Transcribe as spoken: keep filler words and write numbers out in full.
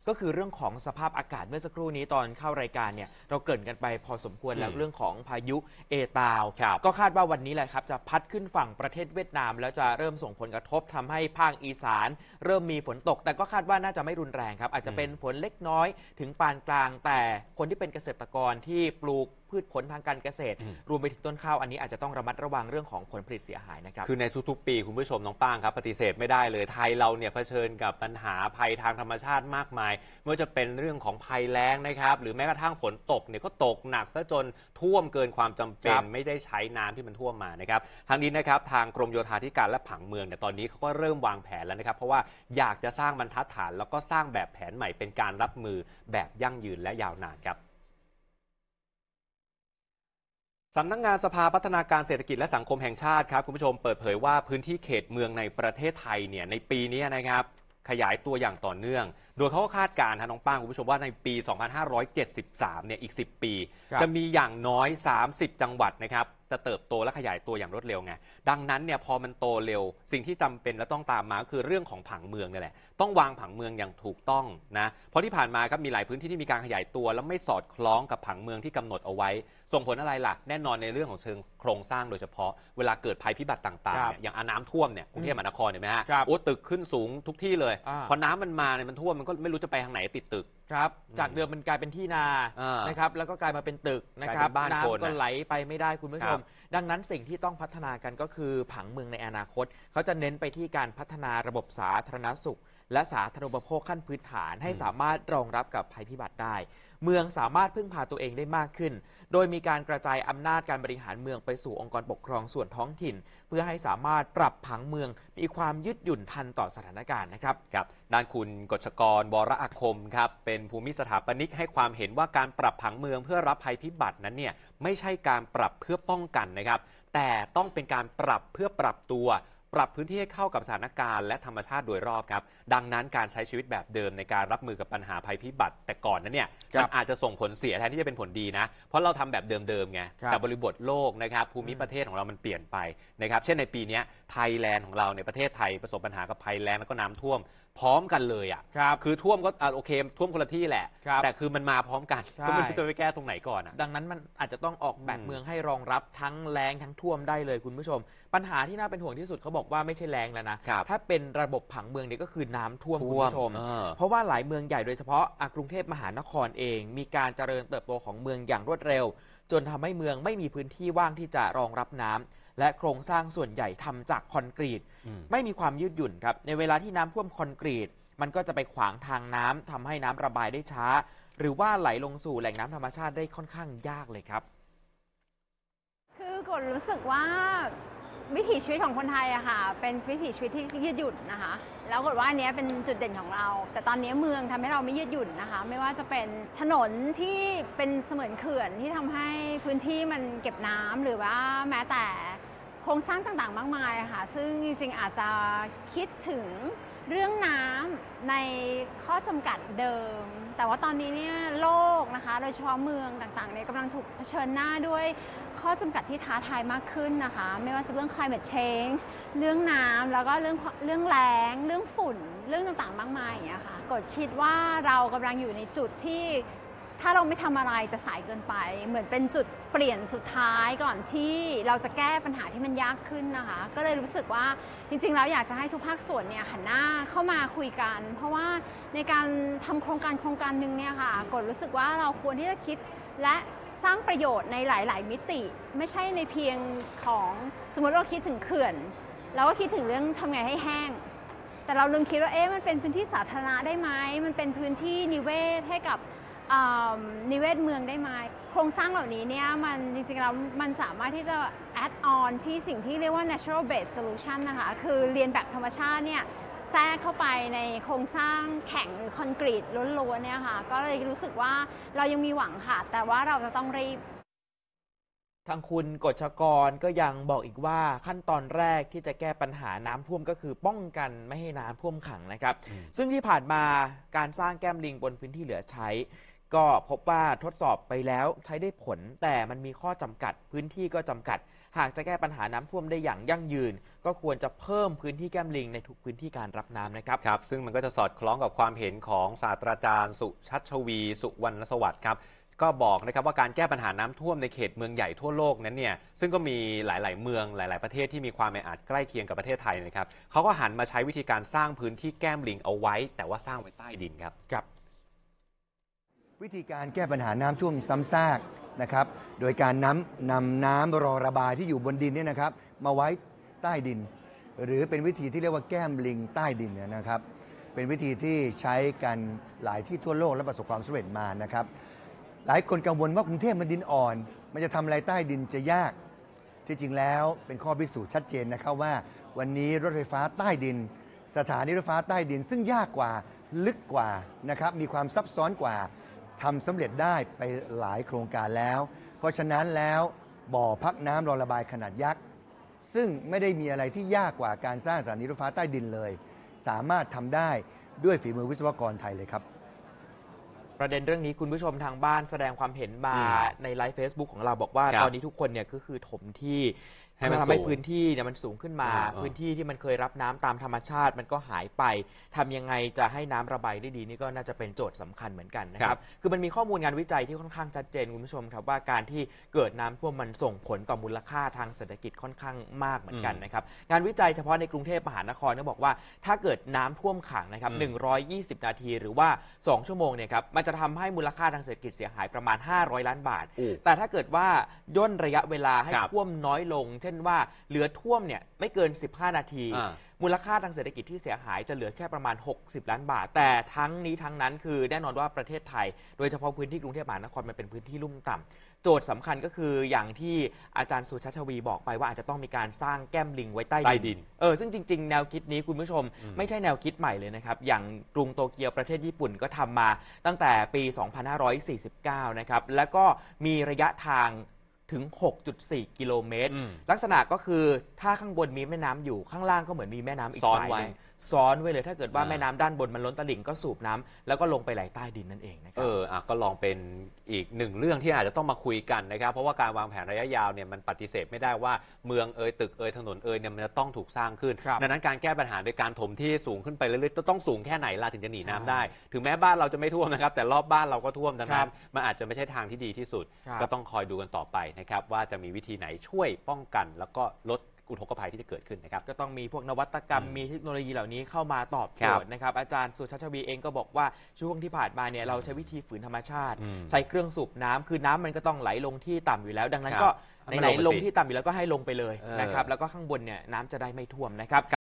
ก็คือเรื่องของสภาพอากาศเมื่อสักครู่นี้ตอนเข้ารายการเนี่ยเราเกริ่นกันไปพอสมควรแล้วเรื่องของพายุเอตาลก็คาดว่าวันนี้แหละครับจะพัดขึ้นฝั่งประเทศเวียดนามแล้วจะเริ่มส่งผลกระทบทำให้ภาคอีสานเริ่มมีฝนตกแต่ก็คาดว่าน่าจะไม่รุนแรงครับอาจจะเป็นฝนเล็กน้อยถึงปานกลางแต่คนที่เป็นเกษตรกรที่ปลูกพืชผลทางการเกษตรรวมไปถึงต้นข้าวอันนี้อาจจะต้องระมัดระวังเรื่องของผลผลิตเสียหายนะครับคือในทุกๆปีคุณผู้ชมน้องป้างครับปฏิเสธไม่ได้เลยไทยเราเนี่ยเผชิญกับปัญหาภัยทางธรรมชาติมากมายไม่ว่าจะเป็นเรื่องของภัยแล้งนะครับหรือแม้กระทั่งฝนตกเนี่ยก็ตกหนักซะจนท่วมเกินความจำเป็นไม่ได้ใช้น้ำที่มันท่วมมานะครับทางนี้นะครับทางกรมโยธาธิการและผังเมืองเนี่ยตอนนี้เขาก็เริ่มวางแผนแล้วนะครับเพราะว่าอยากจะสร้างบรรทัดฐานแล้วก็สร้างแบบแผนใหม่เป็นการรับมือแบบยั่งยืนและยาวนานครับสำนักงานสภาพัฒนาการเศรษฐกิจและสังคมแห่งชาติครับคุณผู้ชมเปิดเผยว่าพื้นที่เขตเมืองในประเทศไทยเนี่ยในปีนี้นะครับขยายตัวอย่างต่อเนื่องโดยเขาก็คาดการณ์นะน้องป้างคุณผู้ชมว่าในปี สองพันห้าร้อยเจ็ดสิบสาม เนี่ยอีกสิบปีจะมีอย่างน้อยสามสิบจังหวัดนะครับจะเติบโตและขยายตัวอย่างรวดเร็วไงดังนั้นเนี่ยพอมันโตเร็วสิ่งที่จำเป็นและต้องตามมาคือเรื่องของผังเมืองนี่แหละต้องวางผังเมืองอย่างถูกต้องนะเพราะที่ผ่านมาครับมีหลายพื้นที่ที่มีการขยายตัวแล้วไม่สอดคล้องกับผังเมืองที่กำหนดเอาไว้ส่งผลอะไรล่ะแน่นอนในเรื่องของเชิงโครงสร้างโดยเฉพาะเวลาเกิดภัยพิบัติต่างๆอย่างน้ำท่วมเนี่ยกรุงเทพมหานครเห็นไหมฮะโอ้ตึกขึ้นสูงทุกที่เลยพอน้ำมันมาเนี่ยมันท่วมมันก็ไม่รู้จะไปทางไหนติดตึกครับจากเดิมมันกลายเป็นที่นานะครับแล้วก็กลายมาเป็นตึกนะครับน้ำก็ไหลไปไม่ได้คุณผู้ชมดังนั้นสิ่งที่ต้องพัฒนากันก็คือผังเมืองในอนาคตเขาจะเน้นไปที่การพัฒนาระบบสาธารณสุขและสาธารณูปโภคขั้นพื้นฐานให้สามารถรองรับกับภัยพิบัติได้เมืองสามารถพึ่งพาตัวเองได้มากขึ้นโดยมีการกระจายอำนาจการบริหารเมืองไปสู่องค์กรปกครองส่วนท้องถิ่นเพื่อให้สามารถปรับผังเมืองมีความยืดหยุ่นทันต่อสถานการณ์นะครับครับด้านคุณกฤษกรวรอาคมครับเป็นภูมิสถาปนิกให้ความเห็นว่าการปรับผังเมืองเพื่อรับภัยพิบัตินั้นเนี่ยไม่ใช่การปรับเพื่อป้องกันนะครับแต่ต้องเป็นการปรับเพื่อปรับตัวปรับพื้นที่ให้เข้ากับสถานการณ์และธรรมชาติโดยรอบครับดังนั้นการใช้ชีวิตแบบเดิมในการรับมือกับปัญหาภัยพิบัติแต่ก่อนนั้นเนี่ยมันอาจจะส่งผลเสียแทนที่จะเป็นผลดีนะเพราะเราทำแบบเดิมๆไงแต่บริบทโลกนะครับภูมิประเทศของเรามันเปลี่ยนไปนะครับเช่นในปีนี้ไทยแลนด์ของเราในประเทศไทยประสบปัญหากับภัยแล้งแล้วก็น้ำท่วมพร้อมกันเลยอ่ะคือท่วมก็โอเคท่วมคนละที่แหละแต่คือมันมาพร้อมกันก็ไม่รู้จะไปแก้ตรงไหนก่อนอ่ะดังนั้นมันอาจจะต้องออกแบบเมืองให้รองรับทั้งแล้งทั้งท่วมได้เลยคุณผู้ชมปัญหาที่น่าเป็นห่วงที่สุดเขาบอกว่าไม่ใช่แล้งแล้วนะถ้าเป็นระบบผังเมืองนี่ก็คือน้ำท่วมคุณผู้ชมเพราะว่าหลายเมืองใหญ่โดยเฉพาะกรุงเทพมหานครเองมีการเจริญเติบโตของเมืองอย่างรวดเร็วจนทำให้เมืองไม่มีพื้นที่ว่างที่จะรองรับน้ำและโครงสร้างส่วนใหญ่ทำจากคอนกรีตไม่มีความยืดหยุ่นครับในเวลาที่น้ำท่วมคอนกรีตมันก็จะไปขวางทางน้ำทำให้น้ำระบายได้ช้าหรือว่าไหลลงสู่แหล่งน้ำธรรมชาติได้ค่อนข้างยากเลยครับคือกดรู้สึกว่าวิถีชีวิตของคนไทยอะค่ะเป็นวิถีชีวิตที่ยืดหยุ่นนะคะแล้วกดว่าอันนี้เป็นจุดเด่นของเราแต่ตอนนี้เมืองทำให้เราไม่ยืดหยุ่นนะคะไม่ว่าจะเป็นถนนที่เป็นเสมือนเขื่อนที่ทำให้พื้นที่มันเก็บน้ำหรือว่าแม้แต่โครงสร้างต่างๆมากมายค่ะซึ่งจริงๆอาจจะคิดถึงเรื่องน้ำในข้อจำกัดเดิมแต่ว่าตอนนี้เนี่ยโลกนะคะโดยเฉพาะเมืองต่างๆเนี่ยกำลังถูกเผชิญหน้าด้วยข้อจำกัดที่ท้าทายมากขึ้นนะคะไม่ว่าจะเรื่อง climate change เรื่องน้ำแล้วก็เรื่องเรื่องแล้งเรื่องฝุ่นเรื่องต่างๆมากมายอย่างเงี้ยค่ะกดคิดว่าเรากำลังอยู่ในจุดที่ถ้าเราไม่ทำอะไรจะสายเกินไปเหมือนเป็นจุดเปลี่ยนสุดท้ายก่อนที่เราจะแก้ปัญหาที่มันยากขึ้นนะคะก็เลยรู้สึกว่าจริงๆแล้วอยากจะให้ทุกภาคส่วนเนี่ยหันหน้าเข้ามาคุยกันเพราะว่าในการทำโครงการโครงการหนึ่งเนี่ยค่ะกดรู้สึกว่าเราควรที่จะคิดและสร้างประโยชน์ในหลายๆมิติไม่ใช่ในเพียงของสมมติเราคิดถึงเขื่อนเราก็คิดถึงเรื่องทำไงให้แห้งแต่เราลืมคิดว่าเอ๊ะมันเป็นพื้นที่สาธารณะได้ไหมมันเป็นพื้นที่นิเวศให้กับนิเวศเมืองได้ไหมโครงสร้างเหล่านี้เนี่ยมันจริงๆแล้วมันสามารถที่จะ add on ที่สิ่งที่เรียกว่า natural based solution นะคะคือเรียนแบบธรรมชาติเนี่ยแทรกเข้าไปในโครงสร้างแข็งหรือคอนกรีตล้วนๆเนี่ยค่ะก็เลยรู้สึกว่าเรายังมีหวังค่ะแต่ว่าเราจะต้องรีบทางคุณกฤษกรก็ยังบอกอีกว่าขั้นตอนแรกที่จะแก้ปัญหาน้ำท่วมก็คือป้องกันไม่ให้น้ำท่วมขังนะครับซึ่งที่ผ่านมาการสร้างแก้มลิงบนพื้นที่เหลือใช้ก็พบว่าทดสอบไปแล้วใช้ได้ผลแต่มันมีข้อจำกัดพื้นที่ก็จำกัดหากจะแก้ปัญหาน้ำท่วมได้อย่างยั่งยืนก็ควรจะเพิ่มพื้นที่แก้มลิงในทุกพื้นที่การรับน้ำนะครับครับซึ่งมันก็จะสอดคล้องกับความเห็นของศาสตราจารย์สุชัชวีสุวรรณสวัสดิ์ครับก็บอกนะครับว่าการแก้ปัญหาน้ำท่วมในเขตเมืองใหญ่ทั่วโลกนั้นเนี่ยซึ่งก็มีหลายๆเมืองหลายๆประเทศที่มีความแออัดใกล้เคียงกับประเทศไทยนะครับเขาก็หันมาใช้วิธีการสร้างพื้นที่แก้มลิงเอาไว้แต่ว่าสร้างไว้ใต้ดินครับครับวิธีการแก้ปัญหาน้ำท่วมซ้ำซากนะครับโดยการนำนำน้ำรอระบายที่อยู่บนดินเนี่ยนะครับมาไว้ใต้ดินหรือเป็นวิธีที่เรียกว่าแก้มลิงใต้ดินนะครับเป็นวิธีที่ใช้กันหลายที่ทั่วโลกและประสบความสำเร็จมานะครับหลายคนกังวลว่ากรุงเทพมันดินอ่อนมันจะทำอะไรใต้ดินจะยากที่จริงแล้วเป็นข้อพิสูจน์ชัดเจนนะครับว่าวันนี้รถไฟฟ้าใต้ดินสถานีรถไฟฟ้าใต้ดินซึ่งยากกว่าลึกกว่านะครับมีความซับซ้อนกว่าทำสำเร็จได้ไปหลายโครงการแล้วเพราะฉะนั้นแล้วบ่อพักน้ำรอระบายขนาดยักษ์ซึ่งไม่ได้มีอะไรที่ยากกว่าการสร้างสถานีรถไฟฟ้าใต้ดินเลยสามารถทำได้ด้วยฝีมือวิศวกรไทยเลยครับประเด็นเรื่องนี้คุณผู้ชมทางบ้านแสดงความเห็นมาในไลฟ์ Facebook ของเราบอกว่าตอนนี้ทุกคนเนี่ยก็คือถมที่ให้มันทำให้พื้นที่เนี่ยมันสูงขึ้นมาพื้นที่ที่มันเคยรับน้ำตามธรรมชาติมันก็หายไปทำยังไงจะให้น้ำระบายได้ดีนี่ก็น่าจะเป็นโจทย์สำคัญเหมือนกันนะครับคือมันมีข้อมูลงานวิจัยที่ค่อนข้างชัดเจนคุณผู้ชมครับว่าการที่เกิดน้ำท่วมมันส่งผลต่อมูลค่าทางเศรษฐกิจค่อนข้างมากเหมือนกันนะครับงานวิจัยเฉพาะในกรุงเทพมหานครเขาบอกว่าถ้าเกิดน้ำท่วมขังนะครับหนึ่งร้อยยี่สิบนาทีหรือว่าสองชั่วโมงเนี่ยครับมันจะทำให้มูลค่าทางเศรษฐกิจเสียหายประมาณห้าร้อยล้านบาทแต่ถ้าเกิดว่าย่นระยะเวลาให้ท่วมน้อยลงเช่นว่าเหลือท่วมเนี่ยไม่เกินสิบห้านาทีมูลค่าทางเศรษฐกิจที่เสียหายจะเหลือแค่ประมาณหกสิบล้านบาทแต่ทั้งนี้ทั้งนั้นคือแน่นอนว่าประเทศไทยโดยเฉพาะพื้นที่กรุงเทพมหานครมันเป็นพื้นที่ลุ่มต่ำโจทย์สำคัญก็คืออย่างที่อาจารย์สุชัชวีบอกไปว่าอาจจะต้องมีการสร้างแก้มลิงไว้ใต้ดินเออซึ่งจริงๆแนวคิดนี้คุณผู้ชมไม่ใช่แนวคิดใหม่เลยนะครับอย่างกรุงโตเกียวประเทศญี่ปุ่นก็ทำมาตั้งแต่ปีสองพันห้าร้อยสี่สิบเก้านะครับแล้วก็มีระยะทางถึง หกจุดสี่ กิโลเมตรลักษณะก็คือถ้าข้างบนมีแม่น้ำอยู่ข้างล่างก็เหมือนมีแม่น้ำอีกสายนึงซ้อนไว้เลยถ้าเกิดว่าแม่น้ำด้านบนมันล้นตลิ่งก็สูบน้ำแล้วก็ลงไปไหลใต้ดินนั่นเองนะครับเอออ่ะก็ลองเป็นอีกหนึ่งเรื่องที่อาจจะต้องมาคุยกันนะครับเพราะว่าการวางแผนระยะยาวเนี่ยมันปฏิเสธไม่ได้ว่าเมืองเอยตึกเอยถนนเอยเนี่ยมันจะต้องถูกสร้างขึ้นดังนั้นการแก้ปัญหาโดยการถมที่สูงขึ้นไปเรื่อยๆต้องสูงแค่ไหนล่ะถึงจะหนีน้ำได้ถึงแม้บ้านเราจะไม่ท่วมนะครับแต่รอบบ้านเราก็ท่วมดังนั้นมันอาจจะไม่ใช่ทางที่ดีที่สุดก็ต้องคอยดูกันต่อไปนะครับว่าจะมีวิธีไหนช่วยป้องกันแล้วก็ลดอุทกภัยที่จะเกิดขึ้นนะครับก็ต้องมีพวกนวัตกรรมมีเทคโนโลยีเหล่านี้เข้ามาตอบโจทย์นะครับอาจารย์สุชัชวีเองก็บอกว่าช่วงที่ผ่านมาเนี่ยเราใช้วิธีฝืนธรรมชาติใช้เครื่องสูบน้ำคือน้ำมันก็ต้องไหลลงที่ต่ำอยู่แล้วดังนั้นก็ไหนๆลงที่ต่ำอยู่แล้วก็ให้ลงไปเลยนะครับแล้วก็ข้างบนเนี่ยน้ำจะได้ไม่ท่วมนะครับ